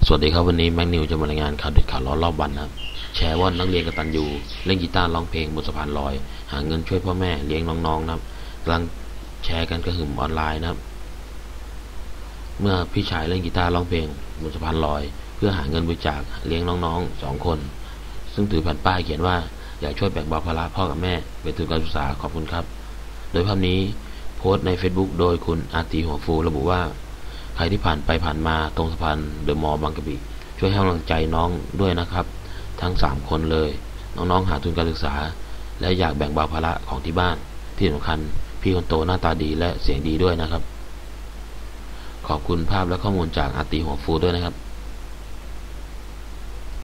สวัสดีครับวันนี้แม็กนิวจะมารายงานข่าวเด็ดข่าวร้อนรอบวันนะครับแชร์ว่านักเรียนกตัญญูเล่นกีตาร์ร้องเพลงบนสะพานลอยหาเงินช่วยพ่อแม่เลี้ยงน้องๆนะครับกำลังแชร์กันกระหึ่มออนไลน์นะครับเมื่อพี่ชายเล่นกีตาร์ร้องเพลงบนสะพานลอยเพื่อหาเงินบริจาคเลี้ยงน้องๆ2 คนซึ่งถือแผ่นป้ายเขียนว่าอยากช่วยแบ่งเบาภาระพ่อกับแม่เป็นทุนการศึกษาขอบคุณครับโดยภาพนี้โพสต์ใน Facebook โดยคุณอาตีหัวฟูระบุว่าใครที่ผ่านไปผ่านมาตรงสะพานเดอะมอลล์บางกะปิช่วยให้กำลังใจน้องด้วยนะครับทั้ง3 คนเลยน้องๆหาทุนการศึกษาและอยากแบ่งเบาภาระของที่บ้านที่สำคัญพี่คนโตหน้าตาดีและเสียงดีด้วยนะครับขอบคุณภาพและข้อมูลจากอาตีหัวฟูด้วยนะครับ